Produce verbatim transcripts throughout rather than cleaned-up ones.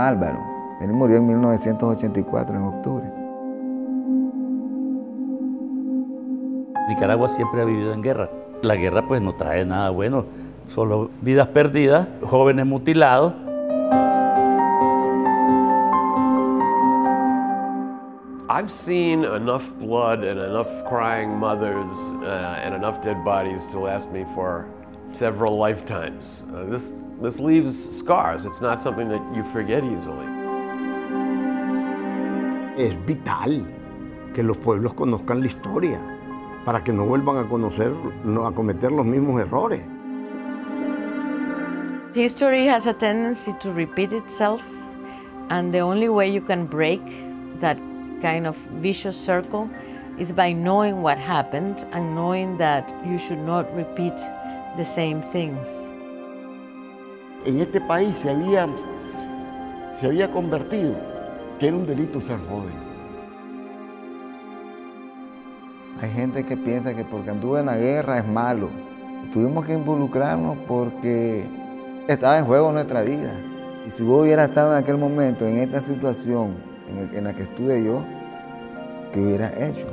Álvaro. Él murió en mil novecientos ochenta y cuatro, en octubre. Nicaragua siempre ha vivido en guerra. La guerra pues no trae nada bueno, solo vidas perdidas, jóvenes mutilados. I've seen enough blood and enough crying mothers uh, and enough dead bodies to last me for several lifetimes. Uh, this, this leaves scars. It's not something that you forget easily. Es vital que los pueblos conozcan la historia para que no vuelvan a conocer, a cometer los mismos errores. History has a tendency to repeat itself, and the only way you can break that kind of vicious circle is by knowing what happened and knowing that you should not repeat the same things. En este país se había, se había convertido que era un delito ser joven. Hay gente que piensa que porque anduve en la guerra es malo. Tuvimos que involucrarnos porque estaba en juego nuestra vida. Y si vos hubieras estado en aquel momento, en esta situación en, el, en la que estuve yo, ¿qué hubieras hecho?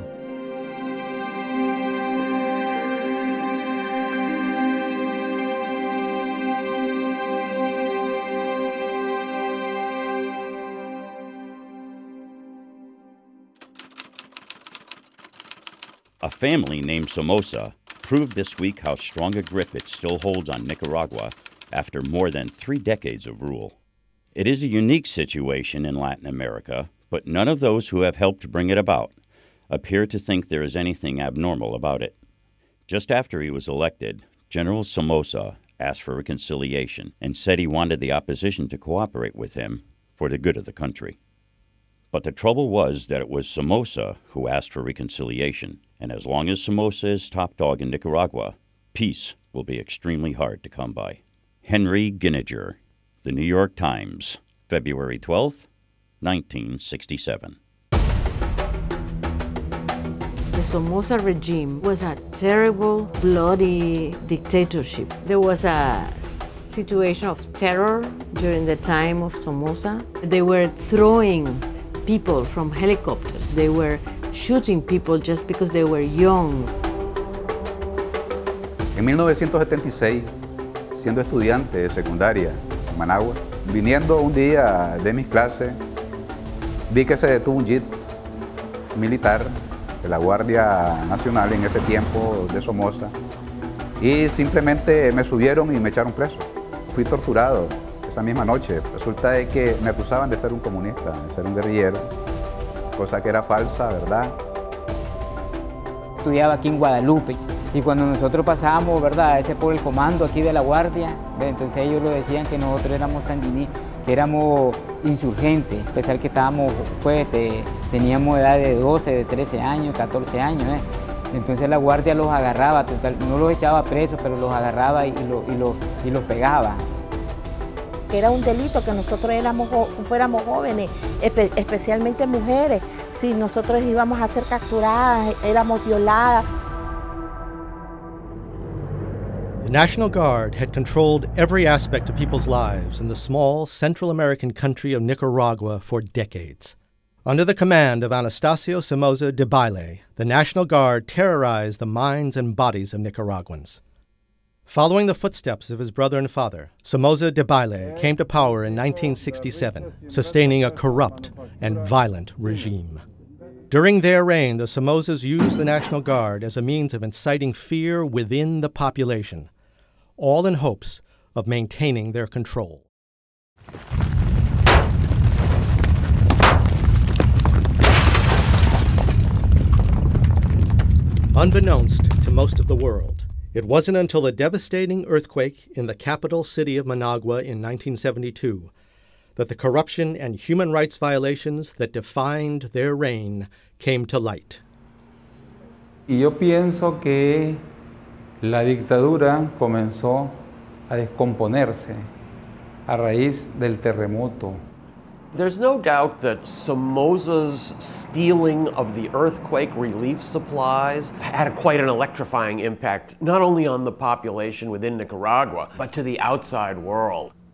A family named Somoza proved this week how strong a grip it still holds on Nicaragua after more than three decades of rule. It is a unique situation in Latin America, but none of those who have helped bring it about appear to think there is anything abnormal about it. Just after he was elected, General Somoza asked for reconciliation and said he wanted the opposition to cooperate with him for the good of the country. But the trouble was that it was Somoza who asked for reconciliation, and as long as Somoza is top dog in Nicaragua, peace will be extremely hard to come by. Henry Gininger, The New York Times, February twelfth, nineteen sixty-seven. The Somoza regime was a terrible, bloody dictatorship. There was a situation of terror during the time of Somoza. They were throwing people from helicopters. They were shooting people just because they were young. En mil novecientos setenta y seis, siendo estudiante de secundaria en Managua, viniendo un día de mis clases, vi que se detuvo un jeep militar de la Guardia Nacional en ese tiempo de Somoza y simplemente me subieron y me echaron preso. Fui torturado esa misma noche. Resulta de que me acusaban de ser un comunista, de ser un guerrillero, cosa que era falsa, ¿verdad? Estudiaba aquí en Guadalupe y cuando nosotros pasábamos, ¿verdad?, ese por el comando aquí de la Guardia, entonces ellos lo decían que nosotros éramos sandinistas, que éramos insurgentes, a pesar que estábamos, pues, de, teníamos edad de doce, de trece años, catorce años, ¿eh? Entonces la Guardia los agarraba, total, no los echaba presos, pero los agarraba y, lo, y, lo, y los pegaba. Era un delito que nosotros éramos, fuéramos jóvenes, espe especialmente mujeres. Si nosotros íbamos a ser capturadas, éramos violadas. The National Guard had controlled every aspect of people's lives in the small Central American country of Nicaragua for decades. Under the command of Anastasio Somoza Debayle, the National Guard terrorized the minds and bodies of Nicaraguans. Following the footsteps of his brother and father, Somoza Debayle came to power in nineteen sixty-seven, sustaining a corrupt and violent regime. During their reign, the Somozas used the National Guard as a means of inciting fear within the population, all in hopes of maintaining their control. Unbeknownst to most of the world, it wasn't until the devastating earthquake in the capital city of Managua in nineteen seventy-two that the corruption and human rights violations that defined their reign came to light. Y yo pienso que la dictadura comenzó a descomponerse a raíz del terremoto. There's no doubt that Somoza's stealing of the earthquake relief supplies had a quite an electrifying impact, not only on the population within Nicaragua, but to the outside world.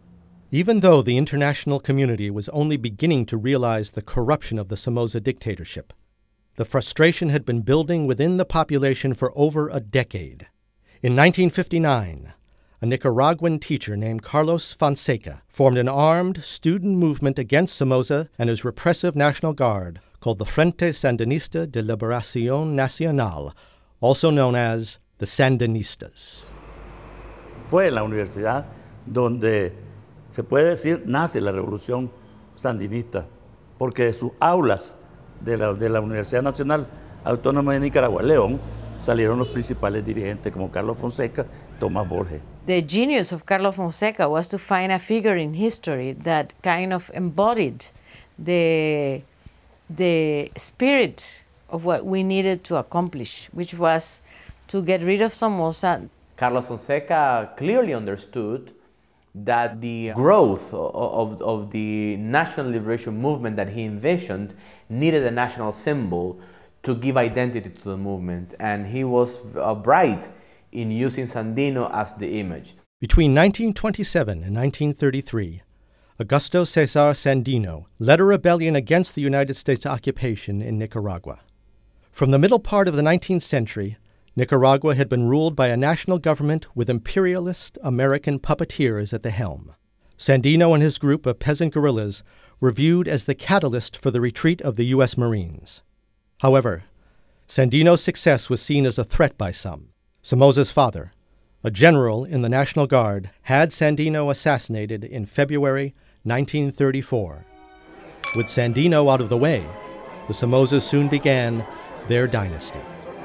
Even though the international community was only beginning to realize the corruption of the Somoza dictatorship, the frustration had been building within the population for over a decade. In nineteen fifty-nine, a Nicaraguan teacher named Carlos Fonseca formed an armed student movement against Somoza and his repressive National Guard called the Frente Sandinista de Liberación Nacional, also known as the Sandinistas. Fue en la universidad donde se puede decir nace la revolución sandinista, porque de sus aulas de la, de la Universidad Nacional Autónoma de Nicaragua, León, salieron los principales dirigentes como Carlos Fonseca, Tomás Borges. The genius of Carlos Fonseca was to find a figure in history that kind of embodied the, the spirit of what we needed to accomplish, which was to get rid of Somoza. Carlos Fonseca clearly understood that the growth of, of, of the national liberation movement that he envisioned needed a national symbol to give identity to the movement, and he was uh, bright in using Sandino as the image. Between nineteen twenty-seven and nineteen thirty-three, Augusto Cesar Sandino led a rebellion against the United States occupation in Nicaragua. From the middle part of the nineteenth century, Nicaragua had been ruled by a national government with imperialist American puppeteers at the helm. Sandino and his group of peasant guerrillas were viewed as the catalyst for the retreat of the U S Marines. However, Sandino's success was seen as a threat by some. Somoza's father, a general in the National Guard, had Sandino assassinated in February nineteen thirty-four. With Sandino out of the way, the Somozas soon began their dynasty.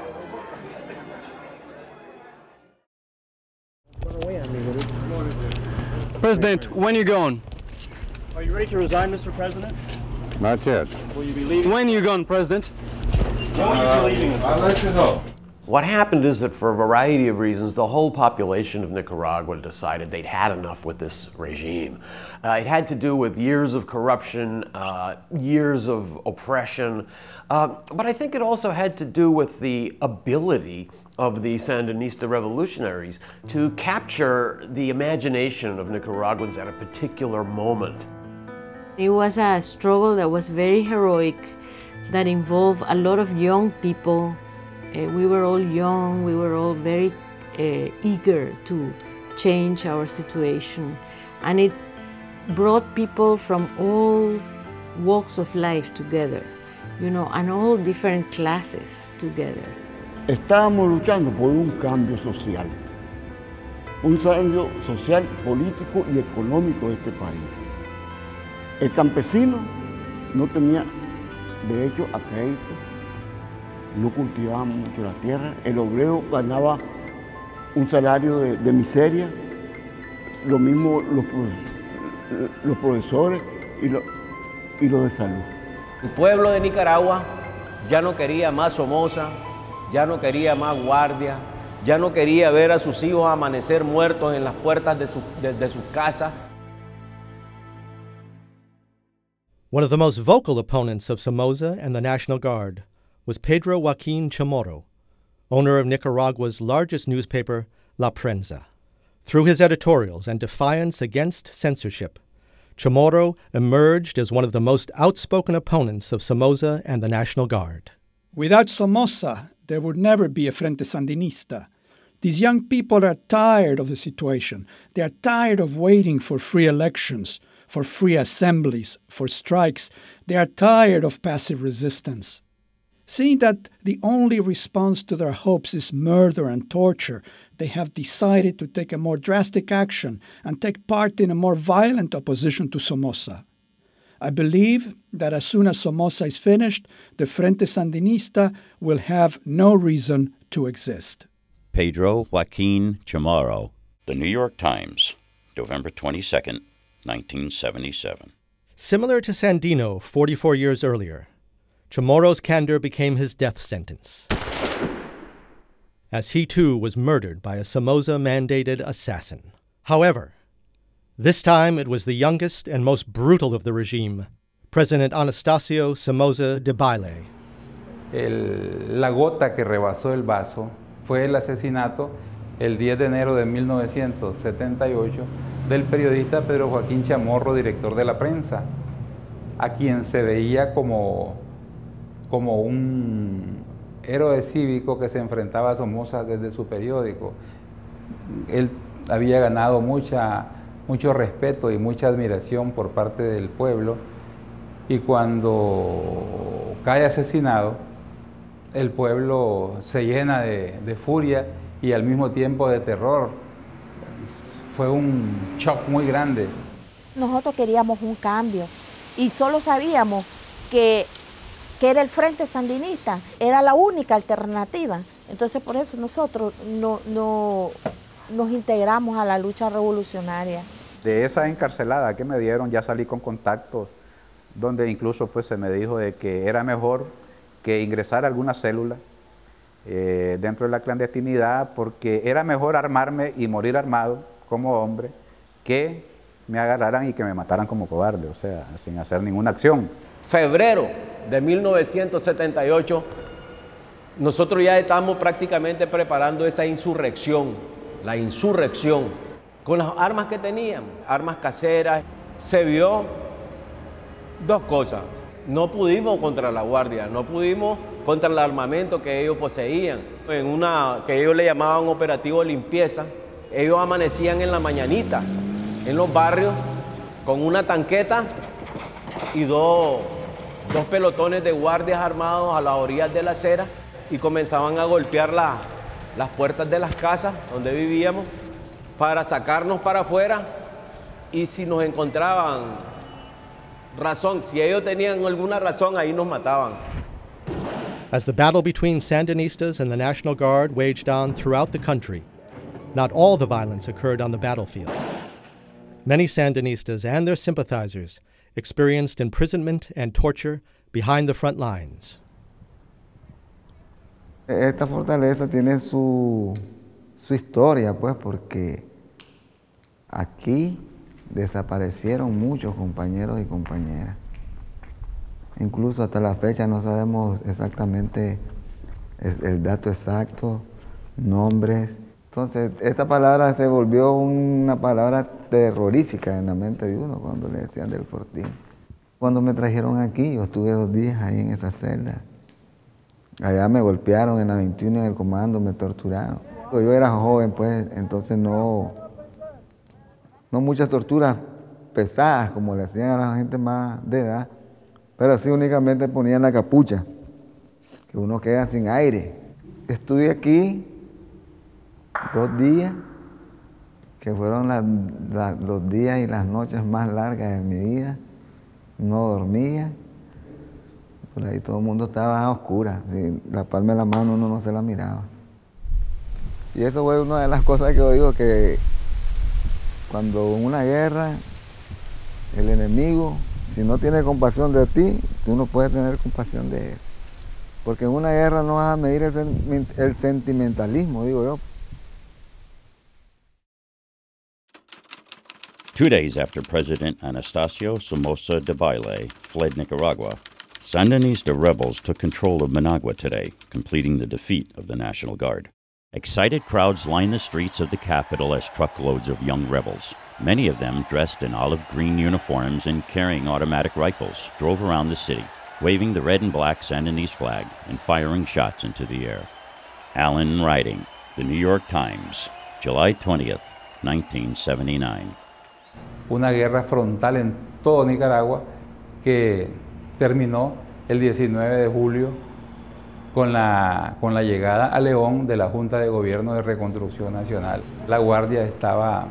President, when are you going? Are you ready to resign, Mister President? Not yet. Will you be leaving? When are you going, President? When will you be leaving us? I'll let you know. What happened is that for a variety of reasons, the whole population of Nicaragua decided they'd had enough with this regime. Uh, it had to do with years of corruption, uh, years of oppression, uh, but I think it also had to do with the ability of the Sandinista revolutionaries to capture the imagination of Nicaraguans at a particular moment. It was a struggle that was very heroic, that involved a lot of young people. Uh, we were all young, we were all very uh, eager to change our situation. And it brought people from all walks of life together, you know, and all different classes together. Estábamos luchando por un cambio social, un cambio social, político y económico de este país. El campesino no tenía derecho a crédito, no cultivaba mucho la tierra, el obrero ganaba un salario de, de miseria, lo mismo los, los profesores y, lo, y los de salud. El pueblo de Nicaragua ya no quería más Somoza, ya no quería más guardia, ya no quería ver a sus hijos amanecer muertos en las puertas de, su, de, de sus casas. One of the most vocal opponents of Somoza and the National Guard was Pedro Joaquin Chamorro, owner of Nicaragua's largest newspaper, La Prensa. Through his editorials and defiance against censorship, Chamorro emerged as one of the most outspoken opponents of Somoza and the National Guard. Without Somoza, there would never be a Frente Sandinista. These young people are tired of the situation. They are tired of waiting for free elections, for free assemblies, for strikes. They are tired of passive resistance. Seeing that the only response to their hopes is murder and torture, they have decided to take a more drastic action and take part in a more violent opposition to Somoza. I believe that as soon as Somoza is finished, the Frente Sandinista will have no reason to exist. Pedro Joaquin Chamorro, The New York Times, November twenty-second, nineteen seventy-seven. Similar to Sandino forty-four years earlier, Chamorro's candor became his death sentence, as he too was murdered by a Somoza-mandated assassin. However, this time it was the youngest and most brutal of the regime, President Anastasio Somoza Debayle. El, la gota que rebasó el vaso fue el asesinato el diez de enero de mil novecientos setenta y ocho del periodista Pedro Joaquín Chamorro, director de la prensa, a quien se veía como, como un héroe cívico que se enfrentaba a Somoza desde su periódico. Él había ganado mucha, mucho respeto y mucha admiración por parte del pueblo, y cuando cae asesinado, el pueblo se llena de, de furia y al mismo tiempo de terror. Fue un shock muy grande. Nosotros queríamos un cambio y solo sabíamos que, que era el Frente Sandinista, era la única alternativa. Entonces por eso nosotros no, no, nos integramos a la lucha revolucionaria. De esa encarcelada que me dieron ya salí con contactos, donde incluso pues se me dijo de que era mejor que ingresar a alguna célula eh, dentro de la clandestinidad, porque era mejor armarme y morir armado como hombre que me agarraran y que me mataran como cobarde, o sea, sin hacer ninguna acción. Febrero de mil novecientos setenta y ocho, nosotros ya estamos prácticamente preparando esa insurrección, la insurrección, con las armas que teníamos, armas caseras. Se vio dos cosas: no pudimos contra la guardia, no pudimos contra el armamento que ellos poseían. En una que ellos le llamaban operativo de limpieza, ellos amanecían en la mañanita, en los barrios, con una tanqueta y dos, dos pelotones de guardias armados a las orillas de la acera, y comenzaban a golpear la, las puertas de las casas donde vivíamos para sacarnos para afuera, y si nos encontraban razón, si ellos tenían alguna razón, ahí nos mataban. As the battle between Sandinistas and the National Guard waged on throughout the country, not all the violence occurred on the battlefield. Many Sandinistas and their sympathizers experienced imprisonment and torture behind the front lines. Esta fortaleza tiene su, su historia, pues, porque aquí desaparecieron muchos compañeros y compañeras. Incluso hasta la fecha no sabemos exactamente el dato exacto, nombres. Entonces, esta palabra se volvió una palabra terrorífica en la mente de uno cuando le decían del Fortín. Cuando me trajeron aquí, yo estuve dos días ahí en esa celda. Allá me golpearon en la veintiuno en el comando, me torturaron. Yo era joven, pues, entonces no, no muchas torturas pesadas como le hacían a la gente más de edad, pero sí únicamente ponían la capucha, que uno queda sin aire. Estuve aquí dos días, que fueron la, la, los días y las noches más largas de mi vida. No dormía, por ahí todo el mundo estaba a oscuras, la palma de la mano uno no se la miraba. Y eso fue una de las cosas que yo digo, que cuando en una guerra el enemigo, si no tiene compasión de ti, tú no puedes tener compasión de él. Porque en una guerra no vas a medir el, sen el sentimentalismo, digo yo. Two days after President Anastasio Somoza Debayle fled Nicaragua, Sandinista rebels took control of Managua today, completing the defeat of the National Guard. Excited crowds lined the streets of the capital as truckloads of young rebels, many of them dressed in olive green uniforms and carrying automatic rifles, drove around the city, waving the red and black Sandinista flag and firing shots into the air. Allen Riding, The New York Times, July twentieth, nineteen seventy-nine. Una guerra frontal en todo Nicaragua que terminó el diecinueve de julio con la, con la llegada a León de la Junta de Gobierno de Reconstrucción Nacional. La Guardia estaba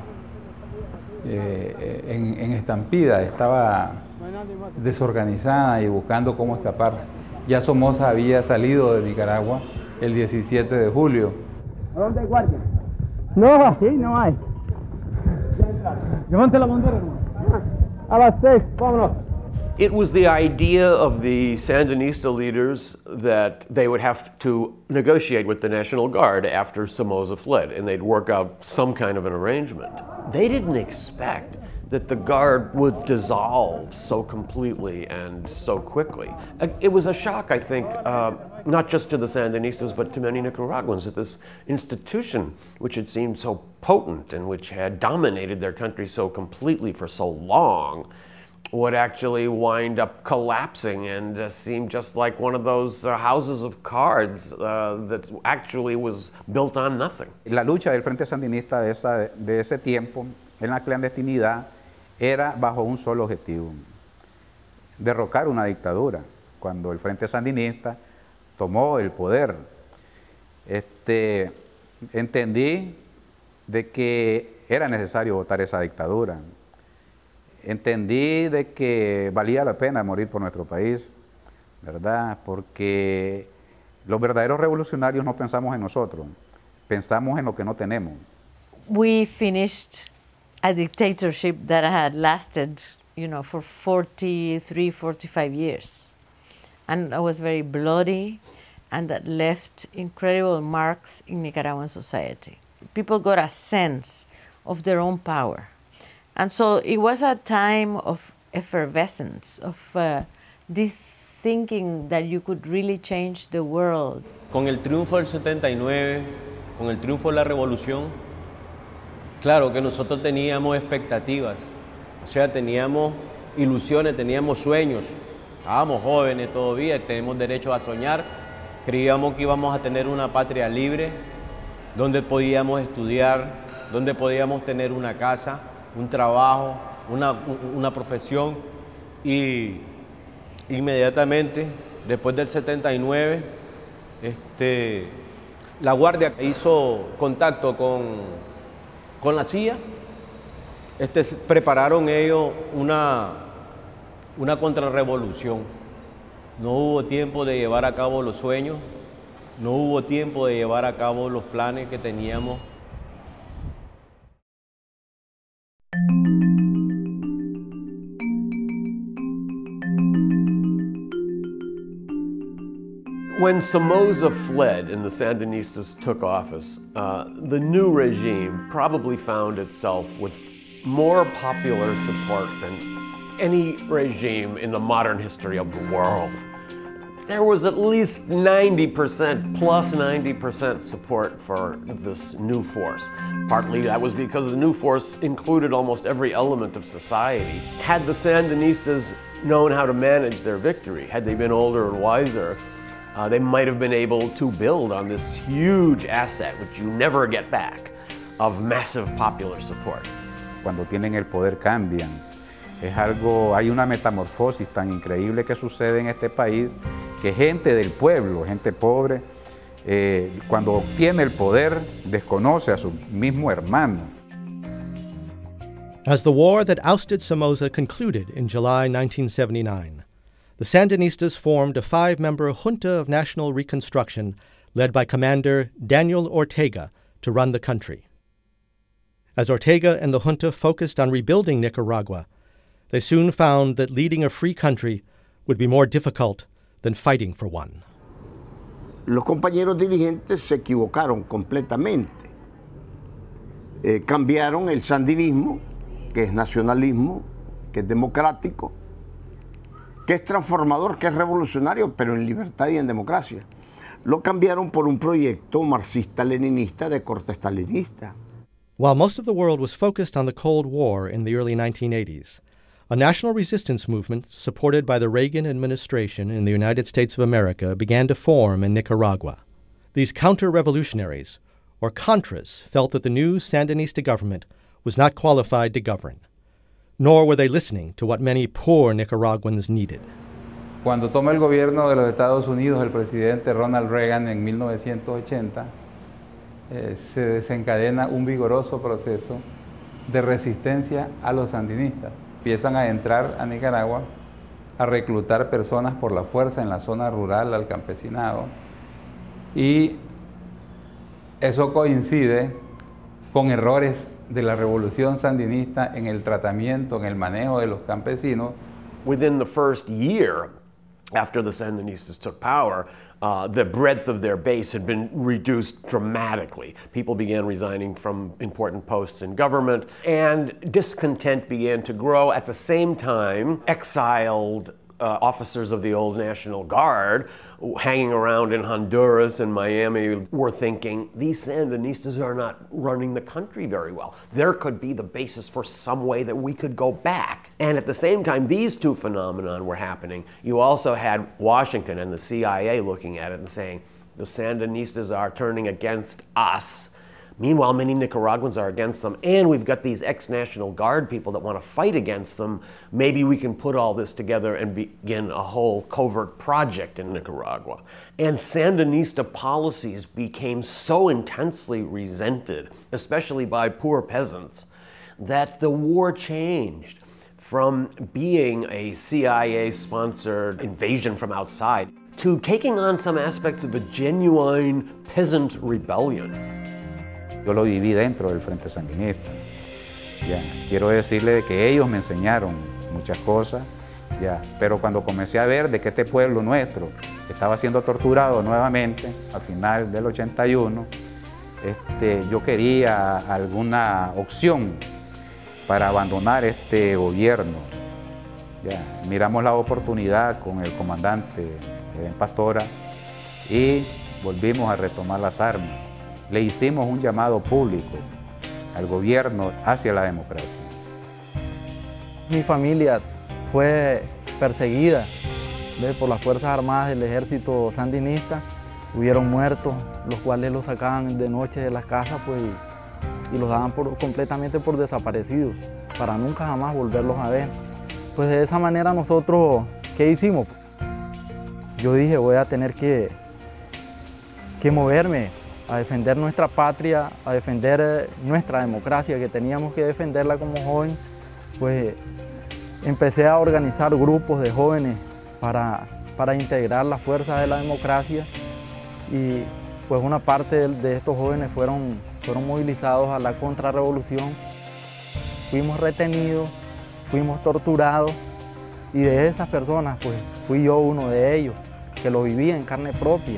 eh, en, en estampida, estaba desorganizada y buscando cómo escapar. Ya Somoza había salido de Nicaragua el diecisiete de julio. ¿Dónde hay guardia? No, aquí no hay. Levante la bandera. A las seis, vámonos. It was the idea of the Sandinista leaders that they would have to negotiate with the National Guard after Somoza fled, and they'd work out some kind of an arrangement. They didn't expect that the Guard would dissolve so completely and so quickly. It was a shock, I think, uh, not just to the Sandinistas, but to many Nicaraguans, that this institution, which had seemed so potent and which had dominated their country so completely for so long, would actually wind up collapsing and uh, seem just like one of those uh, houses of cards uh, that actually was built on nothing. La lucha del Frente Sandinista de, esa, de ese tiempo en la clandestinidad era bajo un solo objetivo: derrocar una dictadura. Cuando el Frente Sandinista tomó el poder, este, entendí de que era necesario votar esa dictadura. Entendí de que valía la pena morir por nuestro país, ¿verdad? Porque los verdaderos revolucionarios no pensamos en nosotros, pensamos en lo que no tenemos. We finished a dictatorship that had lasted, you know, for forty-three, forty-five years. And it was very bloody, and that left incredible marks in Nicaraguan society. People got a sense of their own power. And so it was a time of effervescence, of uh, this thinking that you could really change the world. Con el triunfo del setenta y nueve, con el triunfo de la revolución, claro que nosotros teníamos expectativas, o sea, teníamos ilusiones, teníamos sueños, estábamos jóvenes todavía, tenemos derecho a soñar, creíamos que íbamos a tener una patria libre, donde podíamos estudiar, donde podíamos tener una casa, un trabajo, una, una profesión, y inmediatamente, después del setenta y nueve, este, la Guardia hizo contacto con, con la C I A, este, prepararon ellos una, una contrarrevolución. No hubo tiempo de llevar a cabo los sueños, no hubo tiempo de llevar a cabo los planes que teníamos. When Somoza fled and the Sandinistas took office, uh, the new regime probably found itself with more popular support than any regime in the modern history of the world. There was at least ninety percent, plus ninety percent support for this new force. Partly that was because the new force included almost every element of society. Had the Sandinistas known how to manage their victory, had they been older and wiser, Uh, they might have been able to build on this huge asset, which you never get back, of massive popular support. Cuando tienen el poder cambian. Es algo, hay una metamorfosis tan increíble que sucede en este país, que gente del pueblo, gente pobre, eh, cuando obtiene el poder, desconoce a su mismo hermano. As the war that ousted Somoza concluded in July nineteen seventy-nine, the Sandinistas formed a five-member Junta of National Reconstruction led by Commander Daniel Ortega to run the country. As Ortega and the junta focused on rebuilding Nicaragua, they soon found that leading a free country would be more difficult than fighting for one. Los compañeros dirigentes se equivocaron completamente. Eh, cambiaron el sandinismo, que es nacionalismo, que es democrático, que es transformador, que es revolucionario, pero en libertad y en democracia. Lo cambiaron por un proyecto marxista-leninista de corte stalinista. While most of the world was focused on the Cold War in the early nineteen eighties, a national resistance movement supported by the Reagan administration in the United States of America began to form in Nicaragua. These counter-revolutionaries, or Contras, felt that the new Sandinista government was not qualified to govern, nor were they listening to what many poor Nicaraguans needed. Cuando toma el gobierno de los Estados Unidos el presidente Ronald Reagan en mil novecientos ochenta, eh, se desencadena un vigoroso proceso de resistencia a los sandinistas. Empiezan a entrar a Nicaragua a reclutar personas por la fuerza en la zona rural, al campesinado, y eso coincide con errores de la revolución sandinista en el tratamiento, en el manejo de los campesinos. Within the first year, after the Sandinistas took power, uh, the breadth of their base had been reduced dramatically. People began resigning from important posts in government, and discontent began to grow. At the same time, exiled uh, officers of the old National Guard hanging around in Honduras and Miami were thinking, these Sandinistas are not running the country very well. There could be the basis for some way that we could go back. And at the same time these two phenomena were happening, you also had Washington and the C I A looking at it and saying, the Sandinistas are turning against us. Meanwhile, many Nicaraguans are against them, and we've got these ex-National Guard people that want to fight against them. Maybe we can put all this together and begin a whole covert project in Nicaragua. And Sandinista policies became so intensely resented, especially by poor peasants, that the war changed from being a C I A-sponsored invasion from outside to taking on some aspects of a genuine peasant rebellion. Yo lo viví dentro del Frente Sandinista. Ya, quiero decirle que ellos me enseñaron muchas cosas, ya, pero cuando comencé a ver de que este pueblo nuestro estaba siendo torturado nuevamente al final del ochenta y uno, este, yo quería alguna opción para abandonar este gobierno. Ya, miramos la oportunidad con el comandante Edén Pastora y volvimos a retomar las armas. Le hicimos un llamado público al gobierno hacia la democracia. Mi familia fue perseguida ¿ves? por las Fuerzas Armadas del Ejército Sandinista. Hubieron muertos, los cuales los sacaban de noche de las casas pues, y los daban por, completamente por desaparecidos, para nunca jamás volverlos a ver. Pues de esa manera nosotros, ¿qué hicimos? Yo dije, voy a tener que, que moverme a defender nuestra patria, a defender nuestra democracia, que teníamos que defenderla como joven. Pues empecé a organizar grupos de jóvenes para, para integrar las fuerzas de la democracia y pues una parte de, de estos jóvenes fueron, fueron movilizados a la contrarrevolución. Fuimos retenidos, fuimos torturados y de esas personas pues fui yo uno de ellos, que lo vivía en carne propia.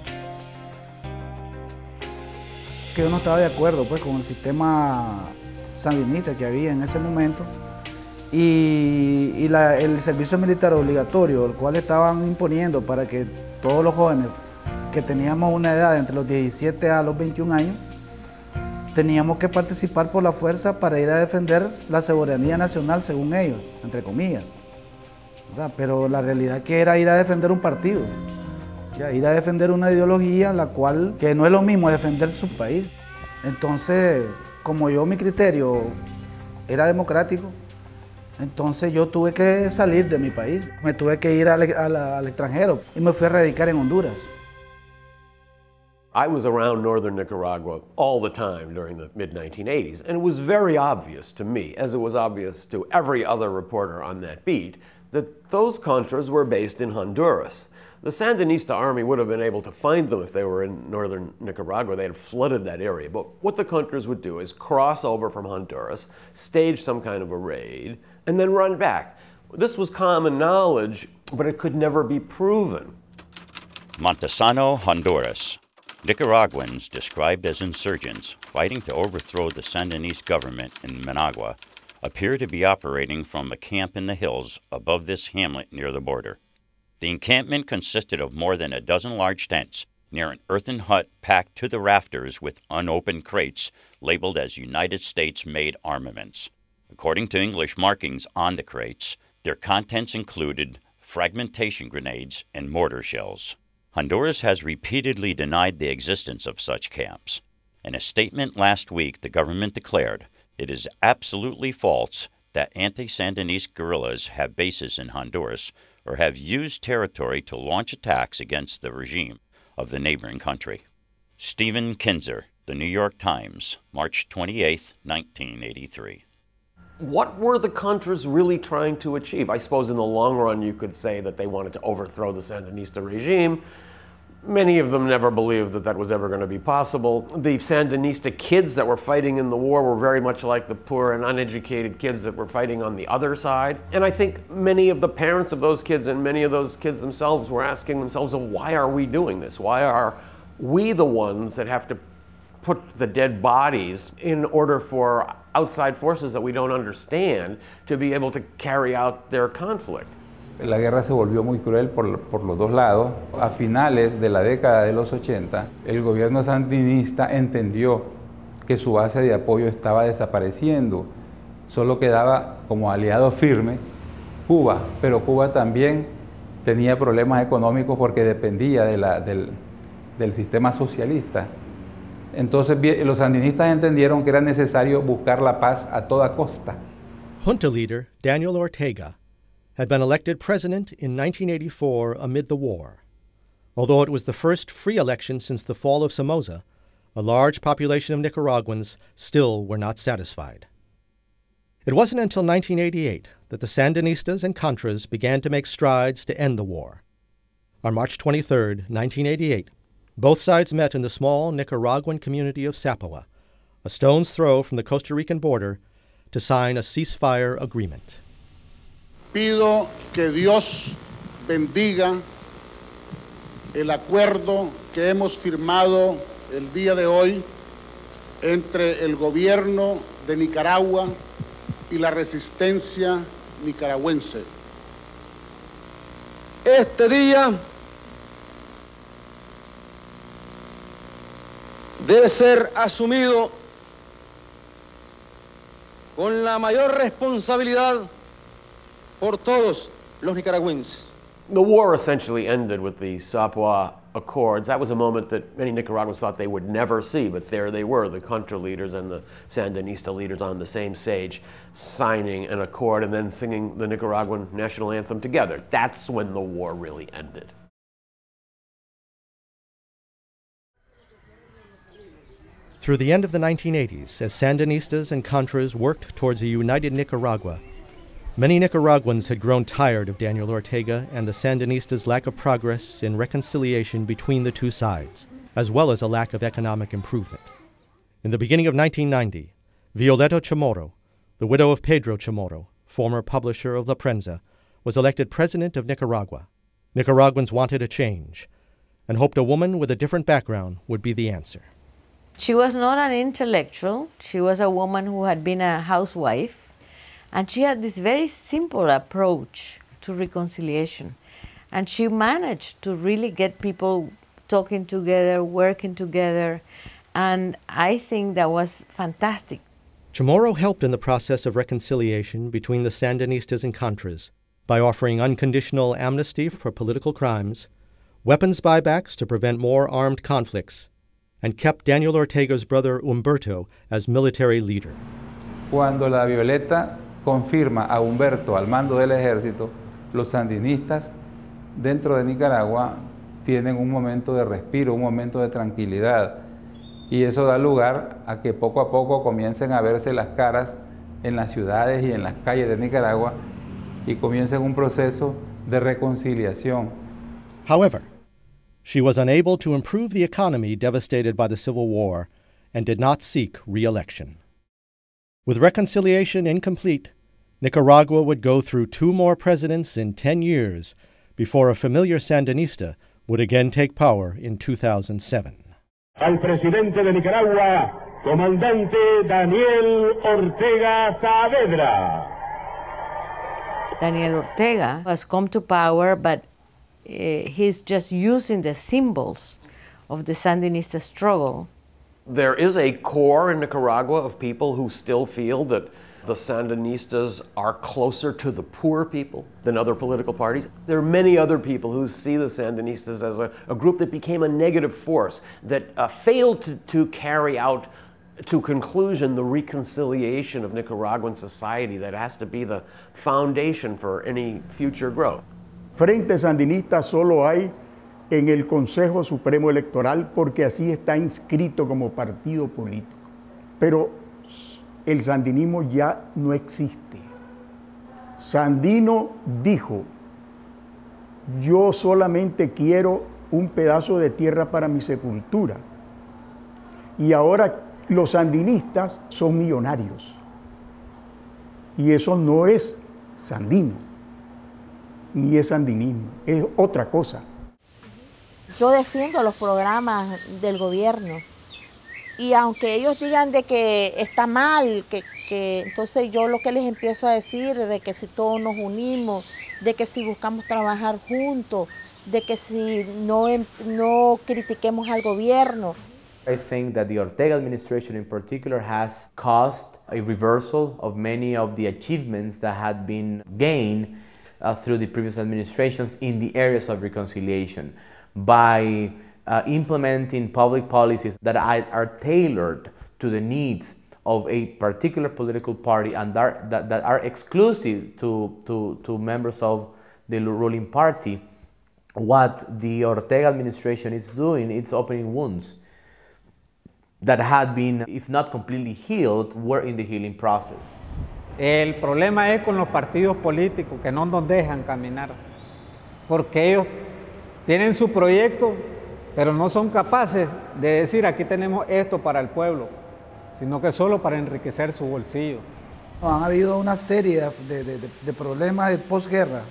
Que yo no estaba de acuerdo pues, con el sistema sandinista que había en ese momento y, y la, el servicio militar obligatorio, el cual estaban imponiendo para que todos los jóvenes que teníamos una edad entre los diecisiete a los veintiún años, teníamos que participar por la fuerza para ir a defender la soberanía nacional según ellos, entre comillas. ¿Verdad? Pero la realidad es que era ir a defender un partido. Ya, ir a defender una ideología, la cual, que no es lo mismo defender su país. Entonces, como yo, mi criterio era democrático, entonces yo tuve que salir de mi país. Me tuve que ir al, al, al extranjero y me fui a radicar en Honduras. I was around northern Nicaragua all the time during the mid nineteen eighties, and it was very obvious to me, as it was obvious to every other reporter on that beat, that those Contras were based in Honduras. The Sandinista army would have been able to find them if they were in northern Nicaragua. They had flooded that area. But what the Contras would do is cross over from Honduras, stage some kind of a raid, and then run back. This was common knowledge, but it could never be proven. Montesano, Honduras. Nicaraguans described as insurgents fighting to overthrow the Sandinista government in Managua appear to be operating from a camp in the hills above this hamlet near the border. The encampment consisted of more than a dozen large tents near an earthen hut packed to the rafters with unopened crates labeled as United States-made armaments. According to English markings on the crates, their contents included fragmentation grenades and mortar shells. Honduras has repeatedly denied the existence of such camps. In a statement last week, the government declared it is absolutely false that anti-Sandinista guerrillas have bases in Honduras or have used territory to launch attacks against the regime of the neighboring country. Stephen Kinzer, The New York Times, March twenty-eighth, nineteen eighty-three. What were the Contras really trying to achieve? I suppose in the long run you could say that they wanted to overthrow the Sandinista regime. Many of them never believed that that was ever going to be possible. The Sandinista kids that were fighting in the war were very much like the poor and uneducated kids that were fighting on the other side. And I think many of the parents of those kids and many of those kids themselves were asking themselves, well, why are we doing this? Why are we the ones that have to put the dead bodies in order for outside forces that we don't understand to be able to carry out their conflict? La guerra se volvió muy cruel por, por los dos lados. A finales de la década de los ochenta, el gobierno sandinista entendió que su base de apoyo estaba desapareciendo. Solo quedaba como aliado firme Cuba, pero Cuba también tenía problemas económicos porque dependía de la, del, del sistema socialista. Entonces los sandinistas entendieron que era necesario buscar la paz a toda costa. Junta leader Daniel Ortega had been elected president in nineteen eighty-four amid the war. Although it was the first free election since the fall of Somoza, a large population of Nicaraguans still were not satisfied. It wasn't until nineteen eighty-eight that the Sandinistas and Contras began to make strides to end the war. On March twenty-third, nineteen eighty-eight, both sides met in the small Nicaraguan community of Sapagua, a stone's throw from the Costa Rican border, to sign a ceasefire agreement. Pido que Dios bendiga el acuerdo que hemos firmado el día de hoy entre el gobierno de Nicaragua y la resistencia nicaragüense. Este día debe ser asumido con la mayor responsabilidad por todos los nicaragüenses. The war essentially ended with the Sapagua Accords. That was a moment that many Nicaraguans thought they would never see, but there they were, the Contra leaders and the Sandinista leaders on the same stage, signing an accord and then singing the Nicaraguan national anthem together. That's when the war really ended. Through the end of the nineteen eighties, as Sandinistas and Contras worked towards a united Nicaragua, many Nicaraguans had grown tired of Daniel Ortega and the Sandinistas' lack of progress in reconciliation between the two sides, as well as a lack of economic improvement. In the beginning of nineteen ninety, Violeta Chamorro, the widow of Pedro Chamorro, former publisher of La Prensa, was elected president of Nicaragua. Nicaraguans wanted a change and hoped a woman with a different background would be the answer. She was not an intellectual. She was a woman who had been a housewife. And she had this very simple approach to reconciliation. And she managed to really get people talking together, working together. And I think that was fantastic. Chamorro helped in the process of reconciliation between the Sandinistas and Contras by offering unconditional amnesty for political crimes, weapons buybacks to prevent more armed conflicts, and kept Daniel Ortega's brother Humberto as military leader. Cuando la Violeta confirma a Humberto al mando del ejército, los sandinistas dentro de Nicaragua tienen un momento de respiro, un momento de tranquilidad, y eso da lugar a que poco a poco comiencen a verse las caras en las ciudades y en las calles de Nicaragua y comiencen un proceso de reconciliación. However, she was unable to improve the economy devastated by the Civil War and did not seek re-election. With reconciliation incomplete, Nicaragua would go through two more presidents in ten years before a familiar Sandinista would again take power in two thousand seven. Al presidente de Nicaragua, comandante Daniel Ortega Saavedra. Daniel Ortega has come to power, but uh, he's just using the symbols of the Sandinista struggle. There is a core in Nicaragua of people who still feel that the Sandinistas are closer to the poor people than other political parties. There are many other people who see the Sandinistas as a, a group that became a negative force, that uh, failed to, to carry out to conclusion the reconciliation of Nicaraguan society that has to be the foundation for any future growth. Frente Sandinista solo hay en el Consejo Supremo Electoral porque así está inscrito como partido político. Pero el sandinismo ya no existe. Sandino dijo, yo solamente quiero un pedazo de tierra para mi sepultura. Y ahora los sandinistas son millonarios. Y eso no es sandino, ni es sandinismo, es otra cosa. Yo defiendo los programas del gobierno y aunque ellos digan de que está mal, que, que entonces yo lo que les empiezo a decir es de que si todos nos unimos, de que si buscamos trabajar juntos, de que si no, no critiquemos al gobierno. I think that the Ortega administration in particular has caused a reversal of many of the achievements that had been gained uh, through the previous administrations in the areas of reconciliation by uh, implementing public policies that are tailored to the needs of a particular political party and are, that, that are exclusive to, to, to members of the ruling party. What the Ortega administration is doing, it's opening wounds that had been, if not completely healed, were in the healing process. El problema es con los partidos políticos que no nos dejan caminar, porque ellos tienen su proyecto, pero no son capaces de decir aquí tenemos esto para el pueblo, sino que solo para enriquecer su bolsillo. Han habido una serie de, de, de problemas de posguerra.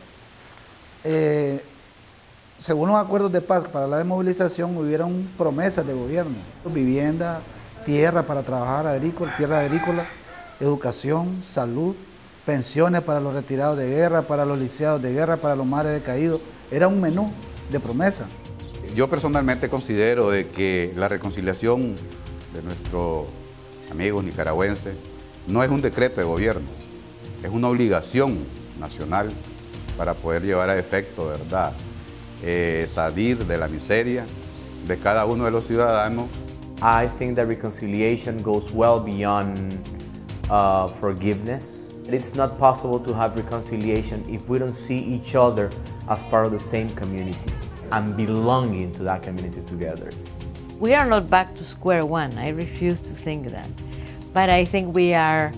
Eh, Según los acuerdos de paz para la desmovilización, hubieron promesas de gobierno, vivienda, tierra para trabajar agrícola, tierra agrícola, educación, salud, pensiones para los retirados de guerra, para los lisiados de guerra, para los mares decaídos. Era un menú de promesas. Yo personalmente considero de que la reconciliación de nuestros amigos nicaragüenses no es un decreto de gobierno, es una obligación nacional para poder llevar a efecto, ¿verdad?, Eh, salir de la miseria de cada uno de los ciudadanos. I think that reconciliation goes well beyond uh, forgiveness. It's not possible to have reconciliation if we don't see each other as part of the same community and belonging to that community together. We are not back to square one. I refuse to think that. But I think we are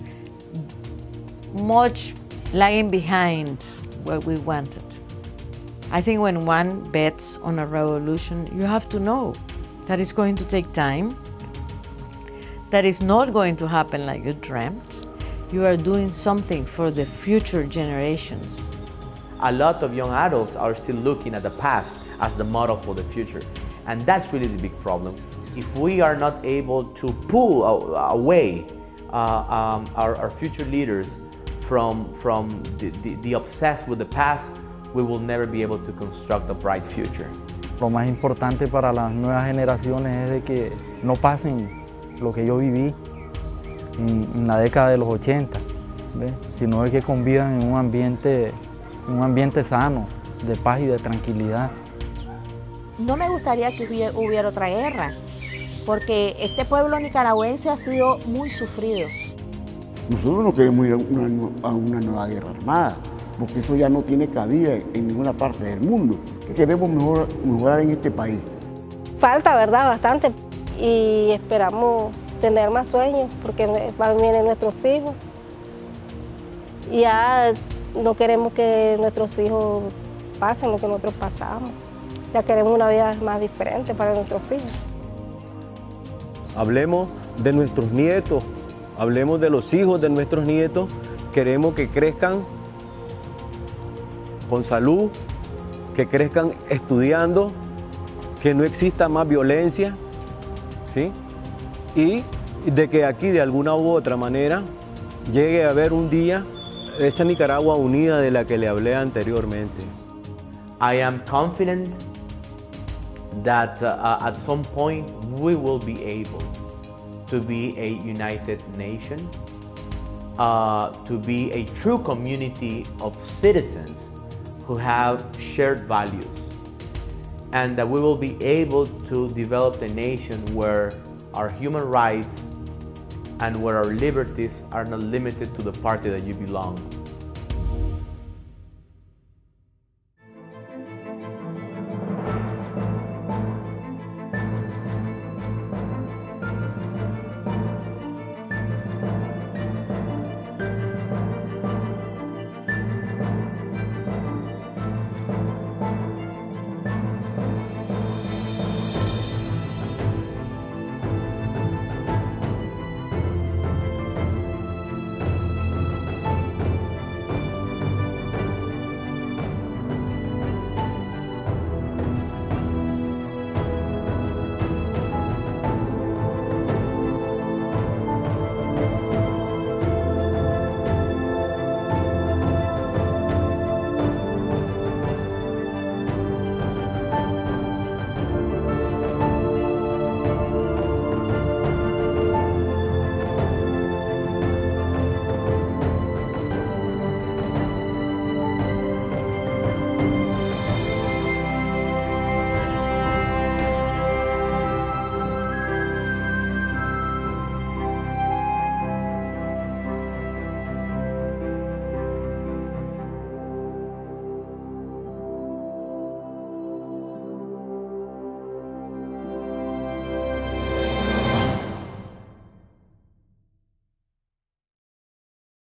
much lagging behind what we wanted. I think when one bets on a revolution, you have to know that it's going to take time, that it's not going to happen like you dreamt. You are doing something for the future generations. A lot of young adults are still looking at the past as the model for the future. And that's really the big problem. If we are not able to pull away uh, um, our, our future leaders from, from the, the, the obsessed with the past, we will never be able to construct a bright future. Lo más importante para las nuevas generaciones es de que no pasen lo que yo viví en, en la década de los ochenta, ¿ves? Sino de que convivan en un ambiente, en un ambiente sano, de paz y de tranquilidad. No me gustaría que hubiera, hubiera otra guerra, porque este pueblo nicaragüense ha sido muy sufrido. Nosotros no queremos ir a una, a una nueva guerra armada, porque eso ya no tiene cabida en ninguna parte del mundo. Que queremos mejor, mejorar en este país. Falta, ¿verdad? Bastante. Y esperamos tener más sueños, porque vienen nuestros hijos. Y ya no queremos que nuestros hijos pasen lo que nosotros pasamos. Ya queremos una vida más diferente para nuestros hijos. Hablemos de nuestros nietos, hablemos de los hijos de nuestros nietos. Queremos que crezcan con salud, que crezcan estudiando, que no exista más violencia, ¿sí? Y de que aquí de alguna u otra manera llegue a haber un día esa Nicaragua unida de la que le hablé anteriormente. I am confident that uh, at some point we will be able to be a united nation, uh, to be a true community of citizens who have shared values, and that we will be able to develop a nation where our human rights and where our liberties are not limited to the party that you belong.